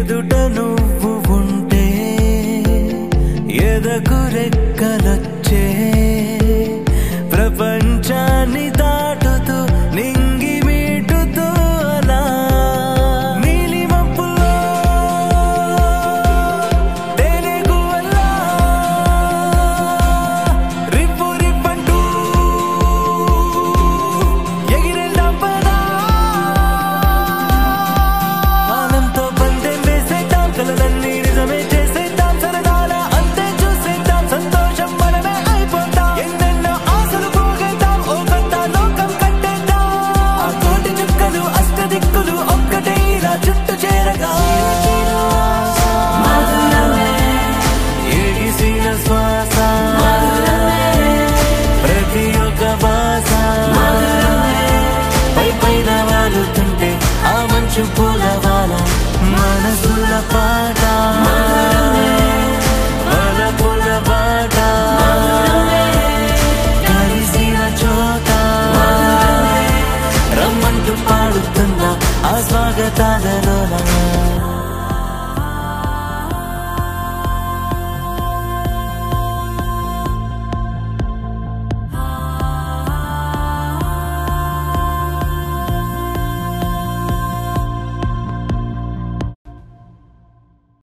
ఎదుట నువ్వు ఉంటే ఎదకు రెక్కలొచ్చే ప్రపంచాన్ని దాటుతూ నింగి మీటుతూ అలా నీలి మబ్బుల్లో తేనెగువల్లా రిప్పు రిప్పంటూ ఎగిరేద్దాం పదా వానంతో పందెం వేసేద్దాం కలలన్నీ నిజమే చేసేద్దాం సరదాల అంతే చూసేద్దాం సంతోషం మనమే అయిపోతాం ఎన్నెన్నో ఆశలు పోగేద్దాం ఓ కొత్త లోకం కట్టేద్దాం ఆ కోటి చుక్కలు అష్టదిక్కులు ఒక్కటే ఇలా చుట్టూ చేరగా ఎగిసిన శ్వాస ప్రతి ఒక్క భాష పై పైన వాలుతుంటే ఆ మంచు పూలవాల మనసుల పాట వలపుల పాట కలిసిన చోట రమ్మంటూ పాడుతున్న ఆ స్వాగతాల